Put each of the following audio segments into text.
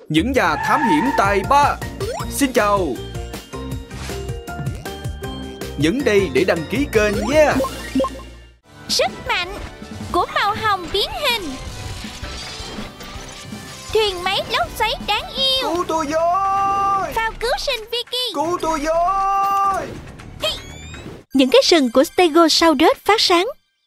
những nhà thám hiểm tài ba. Xin chào. Nhấn đây để đăng ký kênh nha. Sức mạnh của màu hồng biến hình. Thuyền máy lốc xoáy đáng yêu. Cứu tôi với. Phao cứu sinh Vicky. Cứu tôi với. Những cái sừng của Stegosaurus phát sáng.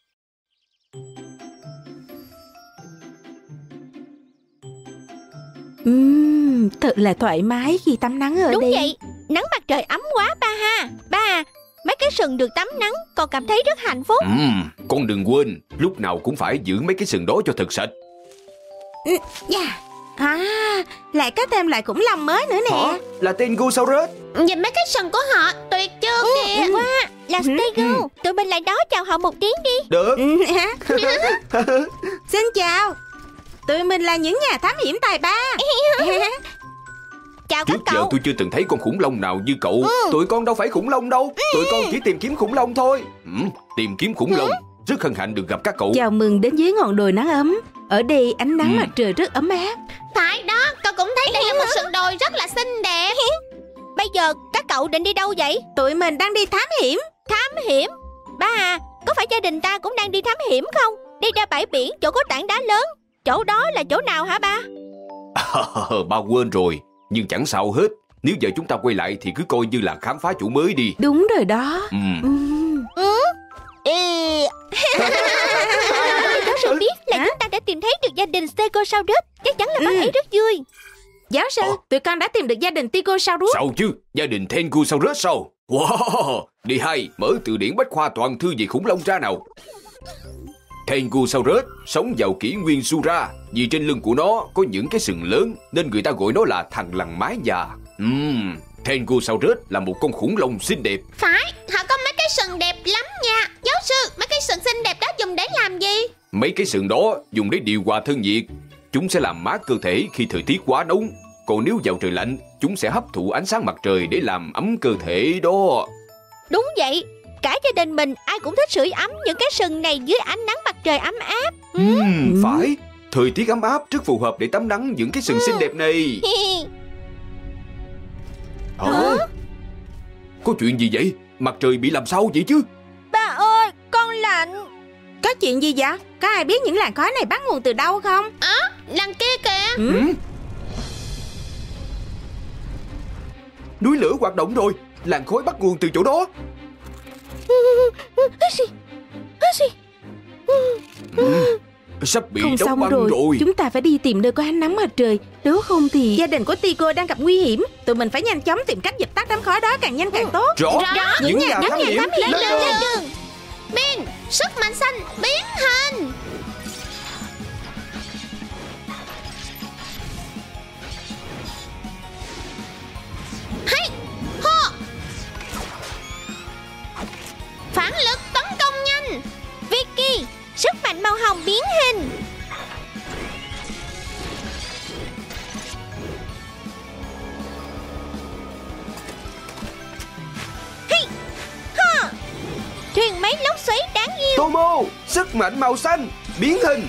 Thật là thoải mái khi tắm nắng ở đây. Đúng vậy, nắng mặt trời ấm quá ba ha. Ba, mấy cái sừng được tắm nắng con cảm thấy rất hạnh phúc. Con đừng quên, lúc nào cũng phải giữ mấy cái sừng đó cho thật sạch. Lại có thêm loại khủng long mới nữa nè. Hả? Là Stegosaurus. Nhìn mấy cái sừng của họ tuyệt chưa kìa. Wow, là Stego. Tụi mình lại đó chào họ một tiếng đi. Được. Xin chào. Tụi mình là những nhà thám hiểm tài ba. Chào các Trước giờ cậu. tôi chưa từng thấy con khủng long nào như cậu. Tụi con đâu phải khủng long đâu. Tụi con chỉ tìm kiếm khủng long thôi. Tìm kiếm khủng long. Rất hân hạnh được gặp các cậu. Chào mừng đến dưới ngọn đồi nắng ấm. Ở đây ánh nắng mặt trời rất ấm áp. Phải đó, con cũng thấy đây là một sườn đồi rất là xinh đẹp. Bây giờ các cậu định đi đâu vậy? Tụi mình đang đi thám hiểm. Thám hiểm? Ba à, có phải gia đình ta cũng đang đi thám hiểm không? Đi ra bãi biển chỗ có tảng đá lớn. Chỗ đó là chỗ nào hả ba? Ba quên rồi. Nhưng chẳng sao hết. Nếu giờ chúng ta quay lại thì cứ coi như là khám phá chỗ mới đi. Đúng rồi đó. Giáo sư biết là chúng ta đã tìm thấy được gia đình Stegosaurus. Chắc chắn là bác ấy rất vui. Giáo sư, tụi con đã tìm được gia đình Stegosaurus. Sao chứ? Gia đình Stegosaurus sao? Wow! Đi hay, mở từ điển bách khoa toàn thư về khủng long ra nào. Stegosaurus sống vào kỷ nguyên Jura. Vì trên lưng của nó có những cái sừng lớn nên người ta gọi nó là thằng lằn mái già. Stegosaurus là một con khủng long xinh đẹp. Phải, họ có mấy cái sừng đẹp lắm nha. Giáo sư, mấy cái sừng xinh đẹp đó dùng để làm gì? Mấy cái sừng đó dùng để điều hòa thân nhiệt. Chúng sẽ làm mát cơ thể khi thời tiết quá nóng. Còn nếu vào trời lạnh, chúng sẽ hấp thụ ánh sáng mặt trời để làm ấm cơ thể đó. Đúng vậy, cả gia đình mình ai cũng thích sưởi ấm những cái sừng này dưới ánh nắng mặt trời ấm áp. Phải, thời tiết ấm áp rất phù hợp để tắm nắng những cái sừng xinh đẹp này. Hả? Có chuyện gì vậy? Mặt trời bị làm sao vậy chứ? Ba ơi, con lạnh. Có chuyện gì vậy? Có ai biết những làn khói này bắt nguồn từ đâu không? Đằng kia kìa. Núi lửa hoạt động rồi. Làn khói bắt nguồn từ chỗ đó. Sắp bị Không đóng xong băng rồi. rồi. Chúng ta phải đi tìm nơi có ánh nắng mặt trời. Nếu không thì gia đình của Tico đang gặp nguy hiểm. Tụi mình phải nhanh chóng tìm cách dập tắt đám khói đó càng nhanh càng tốt. Rõ. Những nhà thám hiểm lên đường. Min, sức mạnh xanh biến hình. Hay, ho. Phản lực tấn công nhanh. Vicky, sức mạnh màu hồng biến hình. Hay, ha. Thuyền máy lốc xoáy đáng yêu. Tomo, sức mạnh màu xanh biến hình.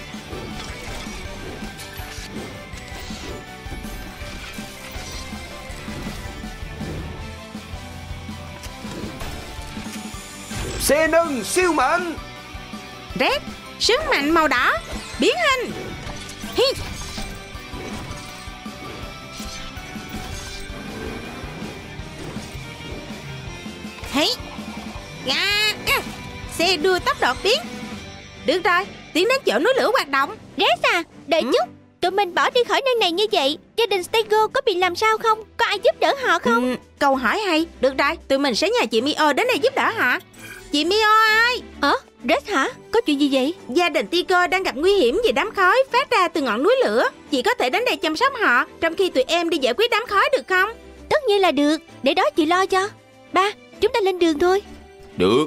Xe nâng siêu mạnh. Red, sức mạnh màu đỏ biến hình. Hi. Hey. Xe đua tốc độ biến. Được rồi, tiến đến chỗ núi lửa hoạt động. Red à, đợi chút. Tụi mình bỏ đi khỏi nơi này như vậy, gia đình Stego có bị làm sao không? Có ai giúp đỡ họ không? Câu hỏi hay. Được rồi, tụi mình sẽ nhờ chị Mio đến đây giúp đỡ họ. Chị Mio ơi. Red hả? Có chuyện gì vậy? Gia đình Tico đang gặp nguy hiểm vì đám khói phát ra từ ngọn núi lửa. Chị có thể đến đây chăm sóc họ trong khi tụi em đi giải quyết đám khói được không? Tất nhiên là được, để đó chị lo cho. Ba, chúng ta lên đường thôi. Được.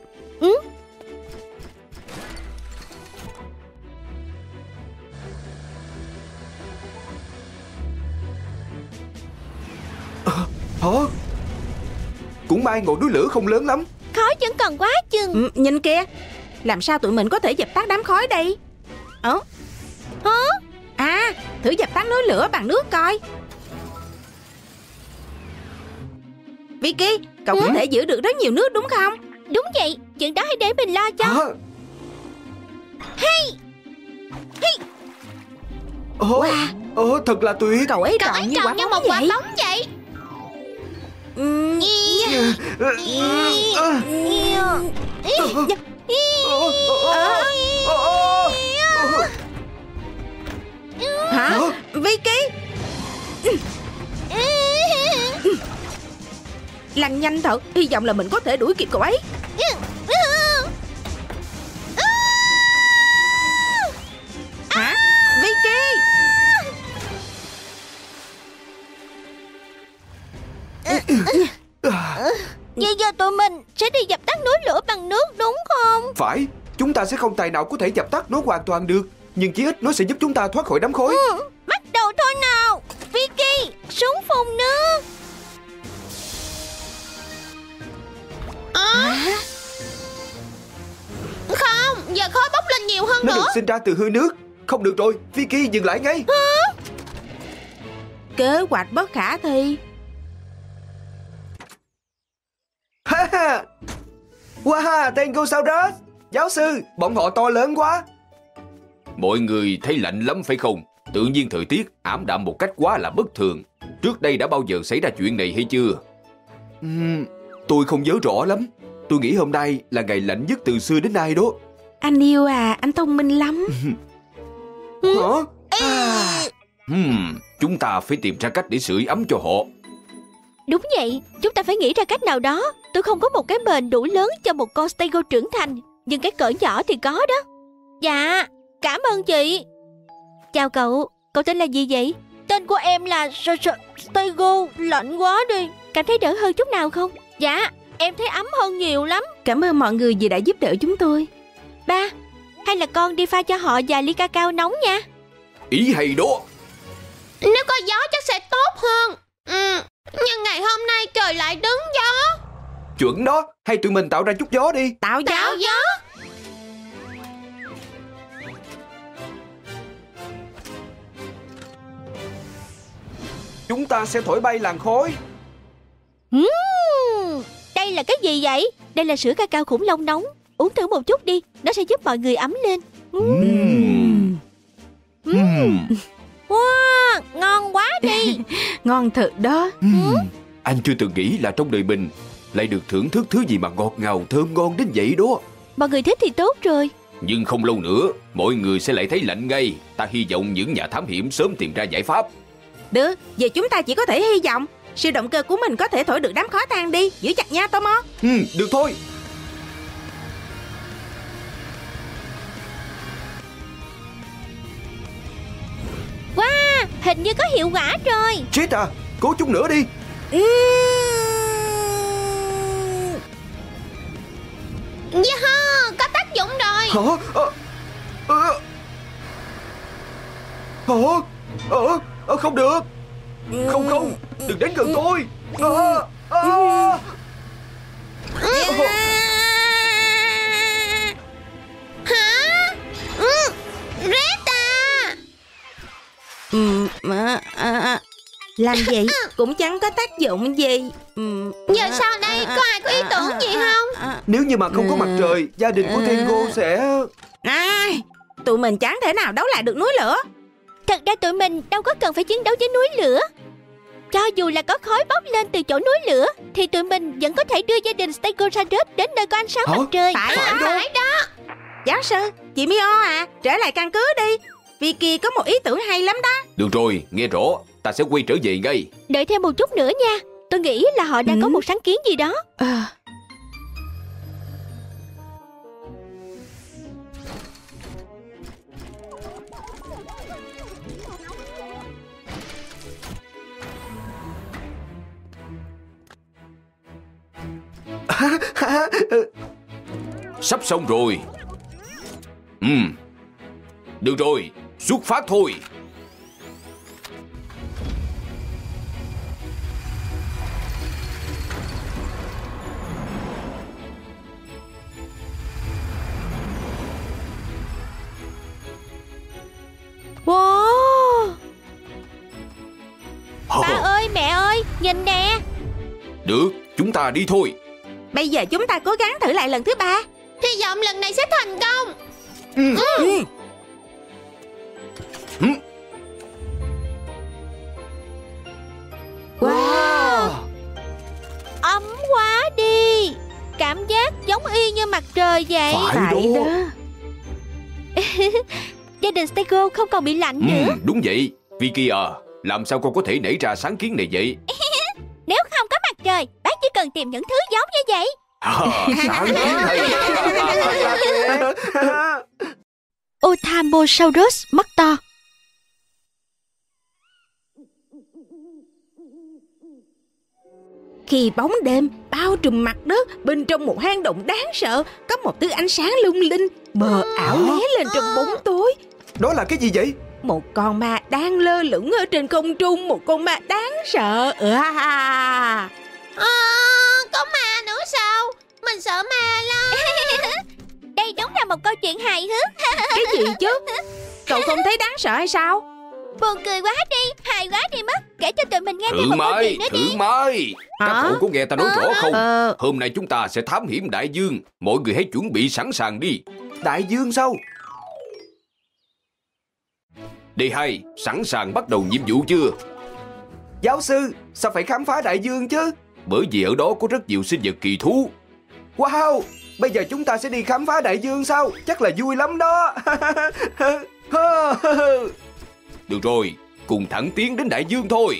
Hả? Cũng may ngọn núi lửa không lớn lắm. Khói vẫn còn quá chừng. Nhìn kìa, làm sao tụi mình có thể dập tắt đám khói đây? thử dập tắt núi lửa bằng nước coi. Vicky, cậu có thể giữ được rất nhiều nước đúng không? Đúng vậy, chuyện đó hãy để mình lo cho. Thật là tuyệt. Cậu ấy Cậu tròn ấy như tròn quả như bóng một quả vậy. bóng vậy. Hả? Vicky, lăn nhanh thật. Hy vọng là mình có thể đuổi kịp cậu ấy. Hả? Vicky, Vậy giờ tụi mình sẽ đi dập tắt núi lửa bằng nước đúng không? Phải, chúng ta sẽ không tài nào có thể dập tắt nó hoàn toàn được, nhưng chí ít nó sẽ giúp chúng ta thoát khỏi đám khói. Bắt đầu thôi nào. Vicky, xuống phun nước. Không, giờ khói bốc lên nhiều hơn Nó nữa. được sinh ra từ hơi nước. Không được rồi, Vicky dừng lại ngay. kế hoạch bất khả thi. Ha ha. Wow, Tangosaurus. Giáo sư, bọn họ to lớn quá. Mọi người thấy lạnh lắm phải không? Tự nhiên thời tiết ảm đạm một cách quá là bất thường. Trước đây đã bao giờ xảy ra chuyện này hay chưa? Tôi không nhớ rõ lắm. Tôi nghĩ hôm nay là ngày lạnh nhất từ xưa đến nay đó. Anh yêu à, anh thông minh lắm. Hả? Chúng ta phải tìm ra cách để sưởi ấm cho họ. Đúng vậy, chúng ta phải nghĩ ra cách nào đó. Tôi không có một cái mền đủ lớn cho một con Stego trưởng thành, nhưng cái cỡ nhỏ thì có đó. Dạ, cảm ơn chị. Chào cậu, cậu tên là gì vậy? Tên của em là Stego. Lạnh quá đi. Cảm thấy đỡ hơn chút nào không? Dạ, em thấy ấm hơn nhiều lắm. Cảm ơn mọi người vì đã giúp đỡ chúng tôi. Ba, hay là con đi pha cho họ vài ly cacao nóng nha. Ý hay đó. Nếu có gió chắc sẽ tốt hơn. Nhưng ngày hôm nay trời lại đứng gió. Chuẩn đó, hay tụi mình tạo ra chút gió đi. Tạo Tạo gió. Chúng ta sẽ thổi bay làn khói. Đây là cái gì vậy? Đây là sữa cacao khủng long nóng. Uống thử một chút đi, nó sẽ giúp mọi người ấm lên. Wow, ngon quá đi. Ngon thật đó. Anh chưa từng nghĩ là trong đời mình lại được thưởng thức thứ gì mà ngọt ngào thơm ngon đến vậy đó. Mọi người thích thì tốt rồi. Nhưng không lâu nữa mọi người sẽ lại thấy lạnh ngay. Ta hy vọng những nhà thám hiểm sớm tìm ra giải pháp. Được, giờ chúng ta chỉ có thể hy vọng siêu động cơ của mình có thể thổi được đám khói tan đi. Giữ chặt nha Tomo. Được thôi. Wow, hình như có hiệu quả rồi. Chết à, cố chút nữa đi. Yeah, có tác dụng rồi. Không được. Không, đừng đến gần tôi. Hả? Rita. Làm vậy cũng chẳng có tác dụng gì. Giờ sau đây có ai có ý tưởng gì không? Nếu như mà không có mặt trời, gia đình của Tengo sẽ... Tụi mình chẳng thể nào đấu lại được núi lửa. Thật ra tụi mình đâu có cần phải chiến đấu với núi lửa. Cho dù là có khói bốc lên từ chỗ núi lửa, thì tụi mình vẫn có thể đưa gia đình Stegosaurus đến nơi có ánh sáng mặt trời. Phải đó. Giáo sư, chị Mio à, trở lại căn cứ đi. Vicky có một ý tưởng hay lắm đó. Được rồi, nghe rõ, ta sẽ quay trở về ngay. Đợi thêm một chút nữa nha. Tôi nghĩ là họ đang có một sáng kiến gì đó. Sắp xong rồi. Được rồi, xuất phát thôi. Wow, Ba ơi, mẹ ơi, nhìn nè. Được, chúng ta đi thôi. Bây giờ chúng ta cố gắng thử lại lần thứ 3. Hy vọng lần này sẽ thành công. Wow, Ấm quá đi. Cảm giác giống y như mặt trời vậy. Phải đó. Gia đình Stego không còn bị lạnh nữa. Đúng vậy. Vicky à, làm sao con có thể nảy ra sáng kiến này vậy? Nếu không có mặt trời, bác chỉ cần tìm những thứ giống như vậy. Sáng kiến hay. Othambosaurus mắt to. khi bóng đêm bao trùm mặt đất, bên trong một hang động đáng sợ có một thứ ánh sáng lung linh mờ ảo lóe lên trong bóng tối. Đó là cái gì vậy? Một con ma đang lơ lửng ở trên không trung, một con ma đáng sợ. Có ma nữa sao? Mình sợ ma lắm. Đây đúng là một câu chuyện hài hước. Cái gì chứ? Cậu không thấy đáng sợ hay sao? Buồn cười quá đi, hài quá đi mất. Kể cho tụi mình nghe thêm Thử một câu mai, chuyện nữa thử đi. mai. Các cậu có nghe ta nói rõ không? Ờ. Hôm nay chúng ta sẽ thám hiểm đại dương. Mọi người hãy chuẩn bị sẵn sàng đi. Đại dương sao? Đi hay, sẵn sàng bắt đầu nhiệm vụ chưa? Giáo sư, sao phải khám phá đại dương chứ? Bởi vì ở đó có rất nhiều sinh vật kỳ thú. Wow, bây giờ chúng ta sẽ đi khám phá đại dương sao? Chắc là vui lắm đó. Được rồi, cùng thẳng tiến đến đại dương thôi.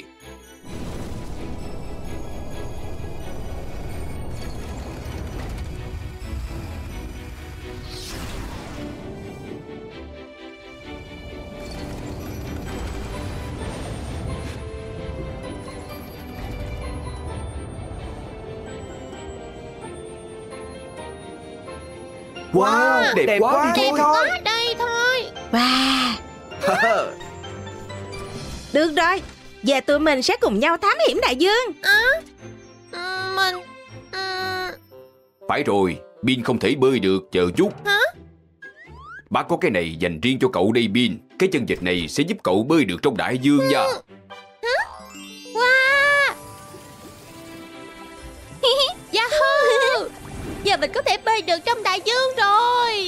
Wow, đẹp quá, đi Đẹp thôi. quá, đây thôi. Wow. Được rồi, giờ tụi mình sẽ cùng nhau thám hiểm đại dương. Mình Phải rồi, Bin không thể bơi được, chờ chút. Hả? Bác có cái này dành riêng cho cậu đây Bin. Cái chân vịt này sẽ giúp cậu bơi được trong đại dương nha. Wow. Yahoo. Giờ mình có thể bơi được trong đại dương rồi.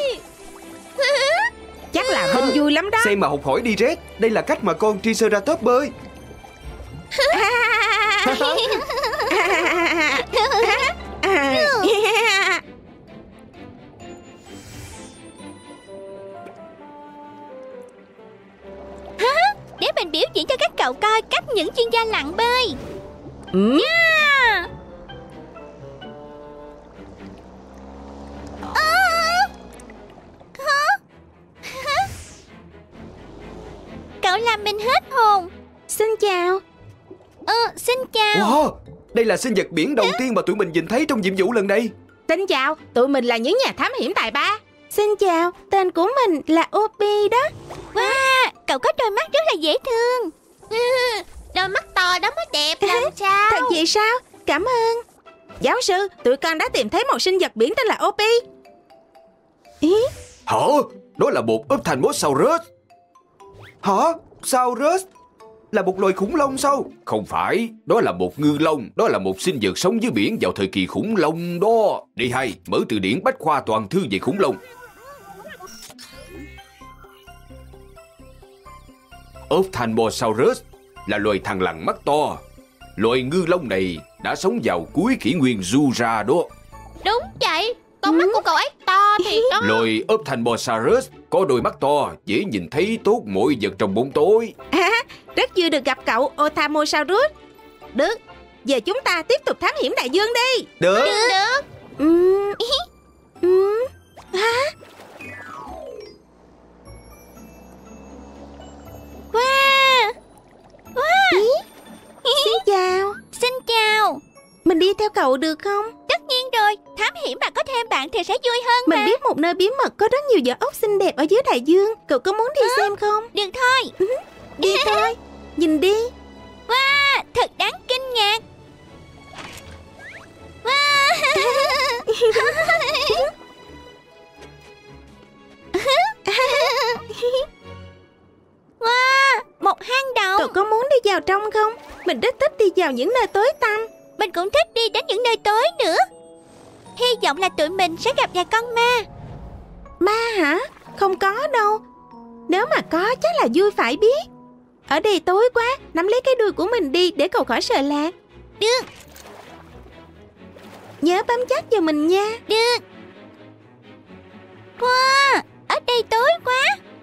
Chắc là Vinh vui lắm đó. Xem mà học hỏi đi Red. Đây là cách mà con Triceratops bơi. Để mình biểu diễn cho các cậu coi cách những chuyên gia lặn bơi. Cậu làm mình hết hồn. Xin chào. Xin chào. Wow, đây là sinh vật biển đầu tiên mà tụi mình nhìn thấy trong nhiệm vụ lần này. Xin chào, tụi mình là những nhà thám hiểm tài ba. Xin chào, tên của mình là Opi đó. Wow, cậu có đôi mắt rất là dễ thương. Đôi mắt to đó mới đẹp làm sao? Thật vậy sao? Cảm ơn. Giáo sư, tụi con đã tìm thấy một sinh vật biển tên là Opi. Ý? Hả? Đó là một Ophthalmosaurus. Hả? Saurus? Là một loài khủng long sao? Không phải, đó là một ngư long. Đó là một sinh vật sống dưới biển vào thời kỳ khủng long đó. Đi hay, mở từ điển bách khoa toàn thư về khủng long. Ophthalmosaurus là loài thằn lằn mắt to. Loài ngư long này đã sống vào cuối kỷ nguyên Jura đó. Đúng vậy, con mắt của cậu ấy to thiệt đó. Loài Ophthalmosaurus có đôi mắt to, dễ nhìn thấy tốt mọi vật trong bóng tối. Rất vui được gặp cậu Othambosaurus. Được, giờ chúng ta tiếp tục thám hiểm đại dương đi. Được. Hả? Wow. Xin chào. Xin chào. Mình đi theo cậu được không? Tất nhiên rồi, thám hiểm mà có thêm bạn thì sẽ vui hơn Mình mà. biết một nơi bí mật có rất nhiều vỏ ốc xinh đẹp ở dưới đại dương. Cậu có muốn đi xem không? Được thôi. Đi thôi. Nhìn đi. Wow, thật đáng kinh ngạc. Wow. Wow, một hang động. Cậu có muốn đi vào vào trong không? Mình rất thích đi vào những nơi tối tăm. Mình cũng thích đi đến những nơi tối nữa. Hy vọng là tụi mình sẽ gặp vài con ma. Ma hả? Không có đâu. Nếu mà có chắc là vui phải biết. Ở đây tối quá, nắm lấy cái đuôi của mình đi để cậu khỏi sợ lạc. Được. Nhớ bám chắc vào mình nha. Được. Wow, ở đây tối quá.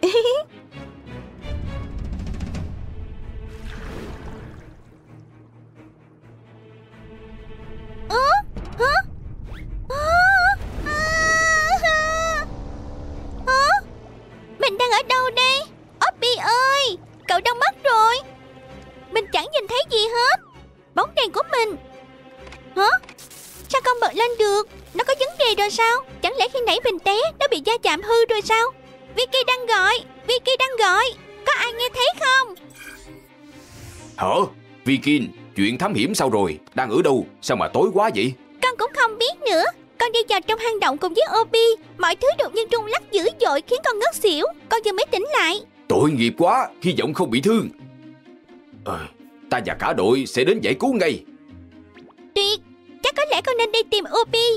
Mình đang ở đâu đây? Oppy ơi, cậu đâu mất rồi? Mình chẳng nhìn thấy gì hết. Bóng đèn của mình. Hả? Sao không bật lên được? Nó có vấn đề rồi sao? Chẳng lẽ khi nãy mình té nó bị va chạm hư rồi sao? Vicky đang gọi. Vicky đang gọi. Có ai nghe thấy không? Hả? Vicky, chuyện thám hiểm sao rồi? Đang ở đâu? Sao mà tối quá vậy? Con cũng không biết nữa. Con đi vào trong hang động cùng với Oppy. Mọi thứ đột nhiên rung lắc dữ dội khiến con ngất xỉu. Con vừa mới tỉnh lại. Tội nghiệp quá, hy vọng không bị thương. Ta và cả đội sẽ đến giải cứu ngay. Tuyệt, chắc có lẽ con nên đi tìm Oppy.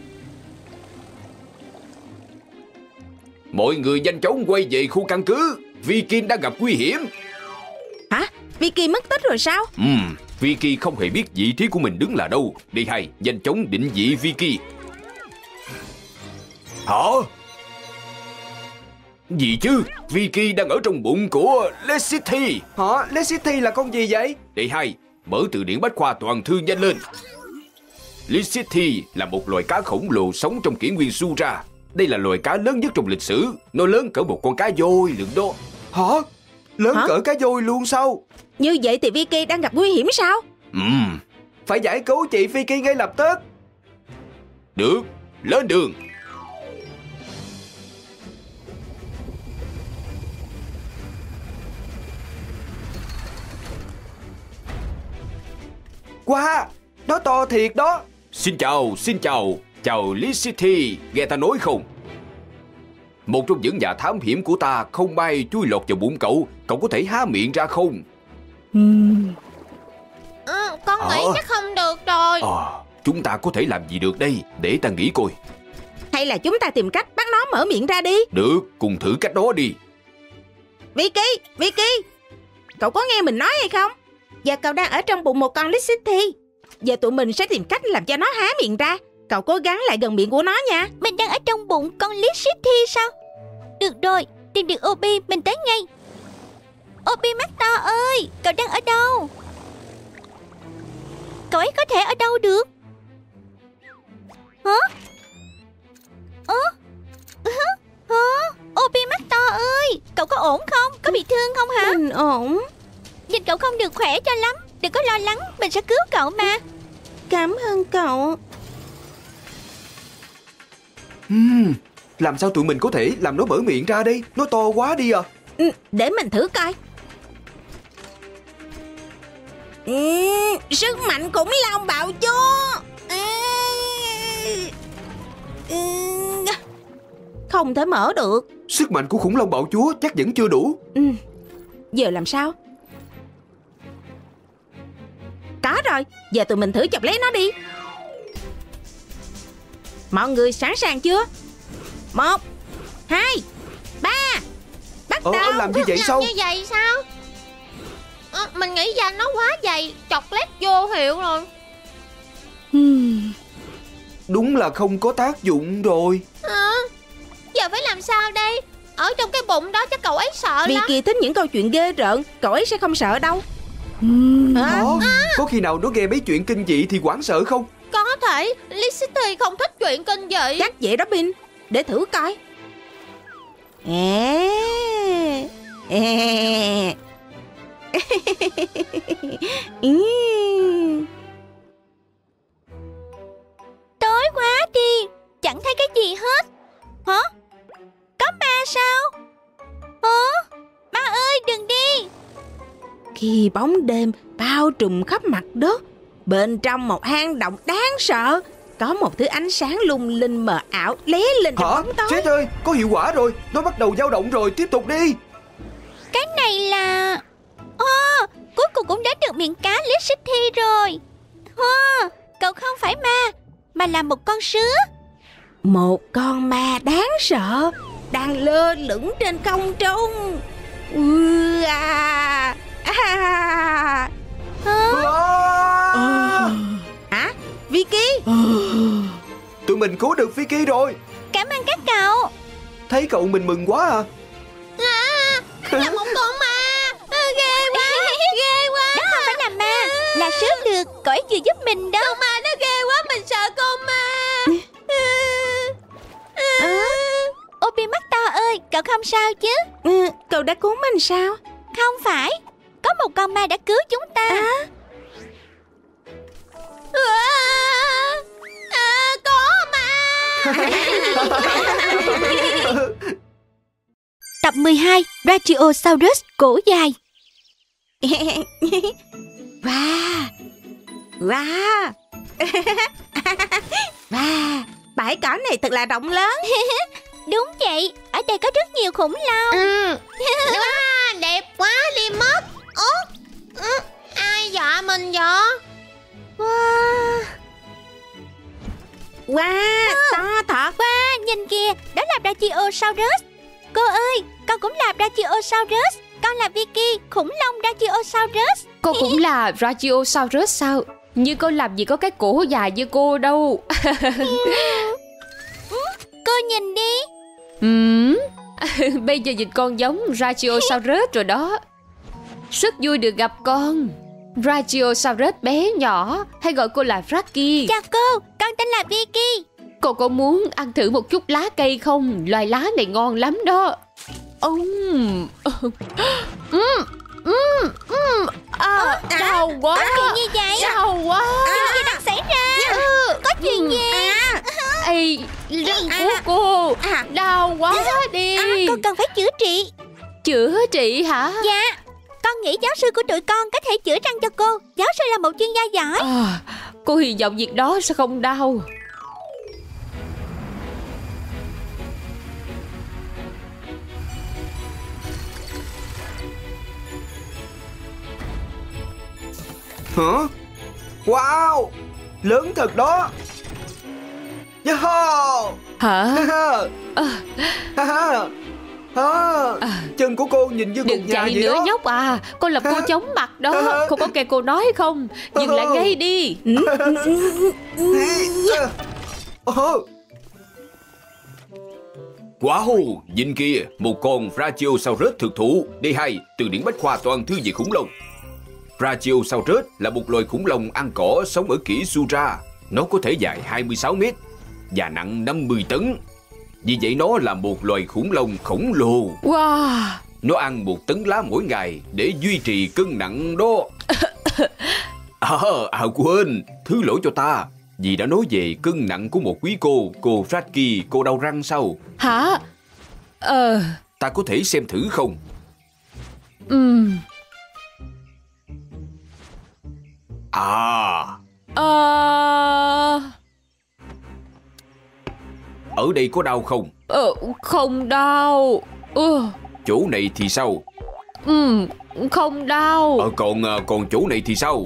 Mọi người nhanh chóng quay về khu căn cứ. Vicky đang gặp nguy hiểm. Hả? Vicky mất tích rồi sao? Vicky không hề biết vị trí của mình đứng là đâu. Đi hay, nhanh chóng định vị Vicky. Hả? Gì chứ? Vicky đang ở trong bụng của Lexity. Hả? Lexity là con gì vậy? Đi hay, mở từ điển bách khoa toàn thư nhanh lên. Lexity là một loài cá khổng lồ sống trong kỷ nguyên Sura. Đây là loài cá lớn nhất trong lịch sử. Nó lớn cỡ một con cá voi lượng đó. Hả? Lớn cỡ cá voi luôn sao? Như vậy thì Vicky đang gặp nguy hiểm sao? Phải giải cứu chị Vicky ngay lập tức. Được, lên đường. Wow, nó to thiệt đó. Xin chào. Chào Lexity, nghe ta nói không? Một trong những nhà thám hiểm của ta không may chui lọt vào bụng cậu. Cậu có thể há miệng ra không? Con nghĩ chắc không được rồi. Chúng ta có thể làm gì được đây? Để ta nghĩ coi. Hay là chúng ta tìm cách bắt nó mở miệng ra đi. Được, cùng thử cách đó đi. Vicky, cậu có nghe mình nói hay không? Giờ cậu đang ở trong bụng một con Lexity. Giờ tụi mình sẽ tìm cách làm cho nó há miệng ra. Cậu cố gắng lại gần miệng của nó nha. Mình đang ở trong bụng con Lexity sao? Được rồi, tìm được Oppy, mình tới ngay. Oppy mắt to ơi, cậu đang ở đâu? Cậu ấy có thể ở đâu được? Hả? Oppy mắt to ơi, cậu có ổn không? Có bị thương không hả? Mình ổn. Nhìn cậu không được khỏe cho lắm. Đừng có lo lắng, mình sẽ cứu cậu mà. Cảm ơn cậu. Làm sao tụi mình có thể làm nó mở miệng ra đây? Nó to quá đi à. Để mình thử coi. Sức mạnh khủng long bạo chúa. Không thể mở được. Sức mạnh của khủng long bạo chúa chắc vẫn chưa đủ. Giờ làm sao? Có rồi, giờ tụi mình thử chọc lấy nó đi. Mọi người sẵn sàng chưa? 1, 2, 3. Bắt đầu. Làm như vậy sao? Như vậy sao? Mình nghĩ da nó quá dày, chọc lét vô hiệu rồi. Đúng là không có tác dụng rồi. Giờ phải làm sao đây? Ở trong cái bụng đó chắc cậu ấy sợ lắm. Vicky thích những câu chuyện ghê rợn. Cậu ấy sẽ không sợ đâu. Có khi nào nó nghe mấy chuyện kinh dị thì hoảng sợ không? Có thể Lexity không thích chuyện kinh dị. Chắc vậy đó Bin. Để thử coi. Tối quá đi, chẳng thấy cái gì hết. Hả? Có ma sao? Ma ơi đừng đi. Khi bóng đêm bao trùm khắp mặt đất, bên trong một hang động đáng sợ, có một thứ ánh sáng lung linh mờ ảo lóe lên trong bóng tối. Chết ơi, có hiệu quả rồi. Nó bắt đầu dao động rồi, tiếp tục đi. Cái này là... cuối cùng cũng đến được miệng cá Lít City rồi. Cậu không phải ma, mà là một con sứa. Một con ma đáng sợ đang lơ lửng trên không trung. Hả? Vicky? Tụi mình cứu được Vicky rồi. Cảm ơn các cậu. Thấy cậu mình mừng quá à. Là một con ma. Ghê quá. Ghê quá. Đó không phải là ma, là sứa được. Cậu ấy vừa giúp mình đó. Con ma nó ghê quá. Mình sợ con ma. Obi mắt to ơi, cậu không sao chứ? Cậu đã cứu mình sao? Không phải, có một con ma đã cứu chúng ta. Có ma. Tập 12, Brachiosaurus cổ dài. Wow. Wow. Wow. Bãi cỏ này thật là rộng lớn. Đúng vậy, ở đây có rất nhiều khủng long. Wow, đẹp quá đi mất. Ai dọa mình vậy? Wow, Wow, to thật. wow, nhìn kìa, đó là Brachiosaurus. Cô ơi, con cũng là Brachiosaurus. Con là Vicky, khủng long Brachiosaurus. Cô cũng là Brachiosaurus sao? Nhưng con làm gì có cái cổ dài như cô đâu. Cô nhìn đi. Bây giờ nhìn con giống Brachiosaurus rồi đó. Rất vui được gặp con. Brachiosaurus bé nhỏ, hay gọi cô là Frankie. Chào cô, con tên là Vicky. Cô có muốn ăn thử một chút lá cây không? Loài lá này ngon lắm đó. Đau quá. Chuyện gì vậy? Đau quá. Chuyện gì đang xảy ra? Có chuyện gì? Ê, răng của cô đau quá đi. Cô cần phải chữa trị. Chữa trị hả? Dạ, con nghĩ giáo sư của tụi con có thể chữa răng cho cô. Giáo sư là một chuyên gia giỏi. Cô hy vọng việc đó sẽ không đau. Hả? Wow, lớn thật đó. Yahoo! Hả? Chân của cô nhìn như cục Đừng nhà chạy vậy nữa đó. nhóc à. Con là cô chóng mặt đó. Không có nghe cô nói không? Dừng lại ngay đi. Wow, nhìn kìa, một con Brachiosaurus thực thụ. Đây hay, từ điển bách khoa toàn thư về khủng long. Brachiosaurus là một loài khủng long ăn cỏ sống ở kỷ Sura. Nó có thể dài 26 mét và nặng 50 tấn. Vì vậy nó là một loài khủng long khổng lồ. Wow. Nó ăn 1 tấn lá mỗi ngày để duy trì cân nặng đó. Quên, thứ lỗi cho ta. Vì đã nói về cân nặng của một quý cô Frankie, cô đau răng sao? Hả? Ta có thể xem thử không? Ở đây có đau không? Không đau. Chỗ này thì sao? Không đau. Còn chỗ này thì sao?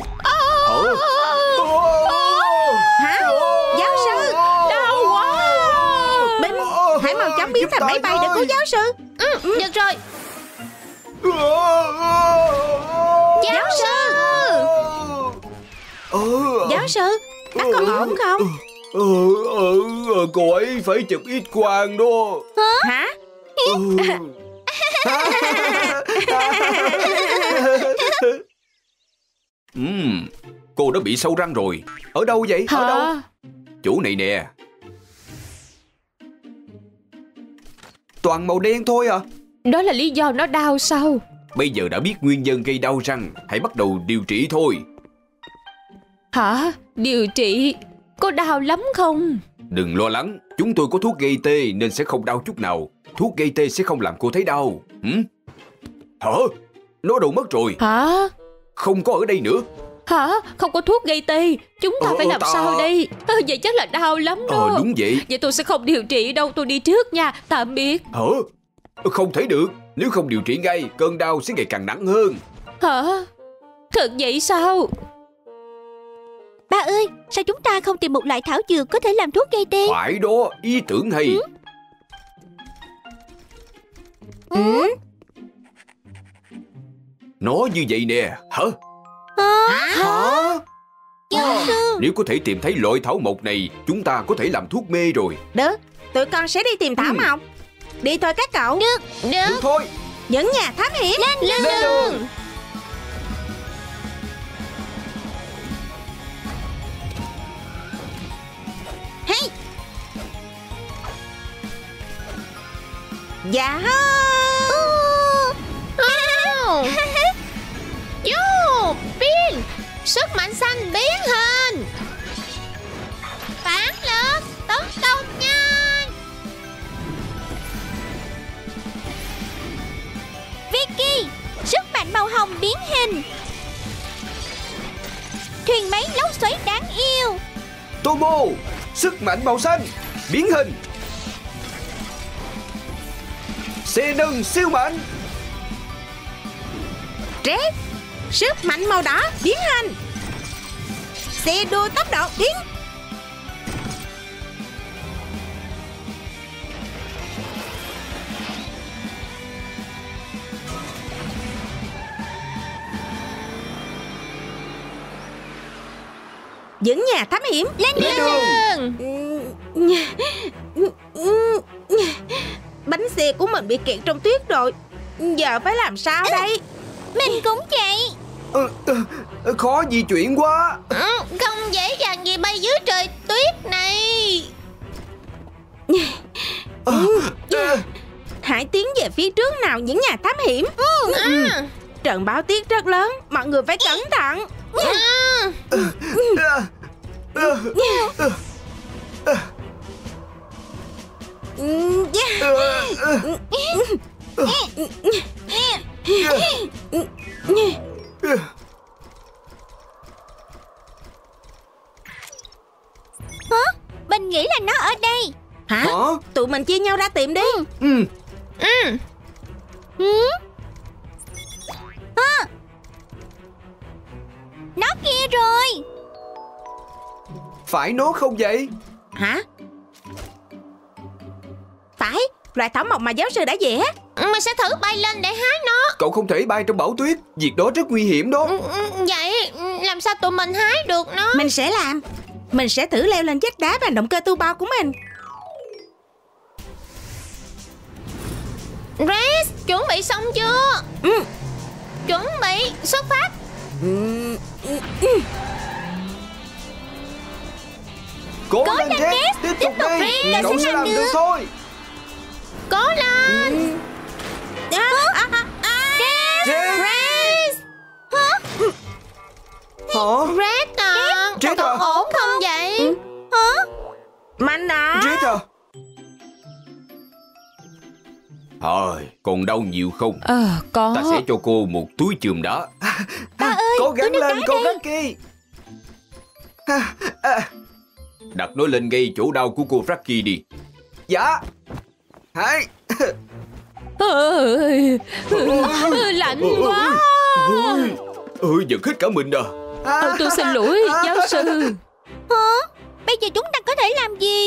Hả? Giáo sư, Đau quá. Binh, hãy mau chóng biến thành máy bay để cứu giáo sư. Được rồi. Giáo sư. Giáo sư, bác còn ổn không? Cô ấy phải chụp X-quang đó. Hả? Cô đã bị sâu răng rồi. Ở đâu vậy? Ở đâu? Chỗ này nè. Toàn màu đen thôi à? Đó là lý do nó đau sao? Bây giờ đã biết nguyên nhân gây đau răng, hãy bắt đầu điều trị thôi. Hả? Điều trị? Có đau lắm không? Đừng lo lắng, chúng tôi có thuốc gây tê nên sẽ không đau chút nào. Thuốc gây tê sẽ không làm cô thấy đau. Hả? Nó đâu mất rồi? Hả? Không có ở đây nữa. Hả? Không có thuốc gây tê. Chúng ta phải làm sao đây? Vậy chắc là đau lắm đó. Đúng vậy. Vậy tôi sẽ không điều trị đâu. Tôi đi trước nha. Tạm biệt. Hả? Không thể được. Nếu không điều trị ngay, cơn đau sẽ ngày càng nặng hơn. Hả? Thật vậy sao? Ba ơi, sao chúng ta không tìm một loại thảo dược có thể làm thuốc gây tê? Phải đó, ý tưởng hay. Nó như vậy nè. Hả? Hả? Giáo sư. Nếu có thể tìm thấy loại thảo mộc này, chúng ta có thể làm thuốc mê rồi. Được, tụi con sẽ đi tìm thảo mộc. Đi thôi các cậu. Được thôi. Những nhà thám hiểm Lên đường. Dạ. Vô pin, sức mạnh xanh biến hình, phản lực tấn công nhanh. Vicky, sức mạnh màu hồng biến hình. Thuyền máy lốc xoáy đáng yêu. Tomo, sức mạnh màu xanh biến hình. Xe nâng siêu mạnh. Red, sức mạnh màu đỏ biến hình. Xe đua tốc độ biến. Những nhà thám hiểm Lên đường. Bánh xe của mình bị kẹt trong tuyết rồi. Giờ phải làm sao đây? Mình cũng vậy. Khó di chuyển quá. Không dễ dàng gì bay dưới trời tuyết này. Hãy tiến về phía trước nào những nhà thám hiểm. Trận bão tuyết rất lớn, mọi người phải cẩn thận. Mình nghĩ là nó ở đây. Hả? Tụi mình chia nhau ra tìm đi. Nó kia rồi. Phải nó không vậy? Hả? Phải, loài thảo mộc mà giáo sư đã vẽ. Mình sẽ thử bay lên để hái nó. Cậu không thể bay trong bão tuyết. Việc đó rất nguy hiểm đó. Vậy làm sao tụi mình hái được nó? Mình sẽ làm. Mình sẽ thử leo lên vách đá bằng động cơ turbo của mình. Red, chuẩn bị xong chưa? Chuẩn bị xuất phát. Cố lên Jet, tiếp tục đi. Cậu sẽ làm được thôi. Cố lên. Jet. Red. Hả? Red à, Jet cậu à? ổn không vậy? Mạnh à? Jet à? Thôi, còn đâu nhiều không? Có. Ta sẽ cho cô một túi chùm đá. Ba ơi, Cố gắng tôi lên nước cô đá đây. Rocky. Đặt nó lên ngay chỗ đau của cô Rocky đi. Dạ. Hai. Lạnh quá. Giật hết cả mình à. Tôi xin lỗi giáo sư. Bây giờ chúng ta có thể làm gì?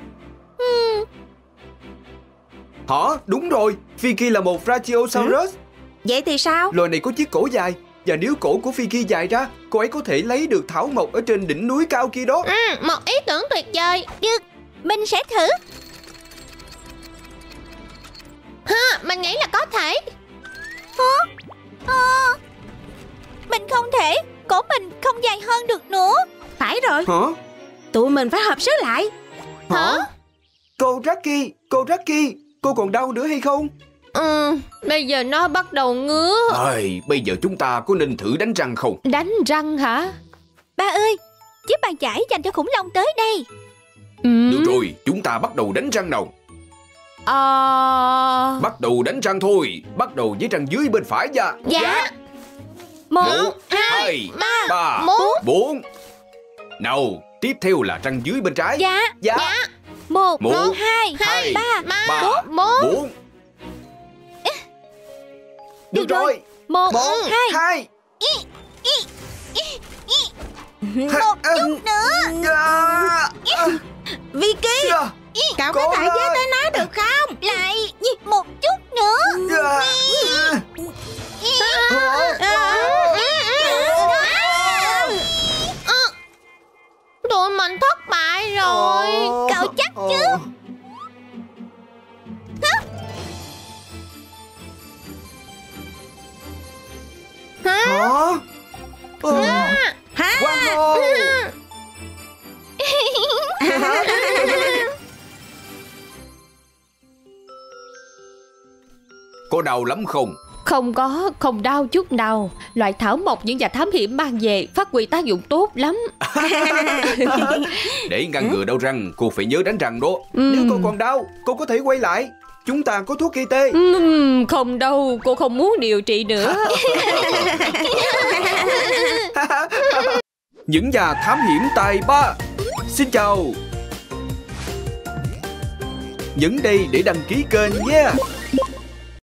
Hả? Đúng rồi. Vicky là một Brachiosaurus. Vậy thì sao? Loài này có chiếc cổ dài. Và nếu cổ của Vicky dài ra, cô ấy có thể lấy được thảo mộc ở trên đỉnh núi cao kia đó. Một ý tưởng tuyệt vời. Được, mình sẽ thử. Mình nghĩ là có thể. Mình không thể. Cổ mình không dài hơn được nữa. Phải rồi, Hả? tụi mình phải hợp sức lại. Hả? Cô Rocky, cô còn đau nữa hay không? Bây giờ nó bắt đầu ngứa. Bây giờ chúng ta có nên thử đánh răng không? Đánh răng hả? Ba ơi, chiếc bàn chải dành cho khủng long tới đây. Được rồi, chúng ta bắt đầu đánh răng nào. Bắt đầu đánh răng thôi. Bắt đầu với răng dưới bên phải nha. Dạ. 1, 2, 3, 4. Nào, tiếp theo là răng dưới bên trái. Dạ. 1, 1, 2, 3, 3, 4. Được rồi. 1, 2. Một chút nữa. Vicky, cậu có thể với tới nó được không? Lại một chút nữa. Tụi mình thất bại rồi. Cậu chắc chứ? Hả? Wow. Có đau lắm không? Không có, không đau chút nào. Loại thảo mộc những nhà thám hiểm mang về phát huy tác dụng tốt lắm. Để ngăn ngừa đau răng, cô phải nhớ đánh răng đó. Nếu cô còn đau, cô có thể quay lại. Chúng ta có thuốc gây tê. Không đâu, cô không muốn điều trị nữa. Những nhà thám hiểm tài ba. Xin chào. Nhấn đây để đăng ký kênh nha.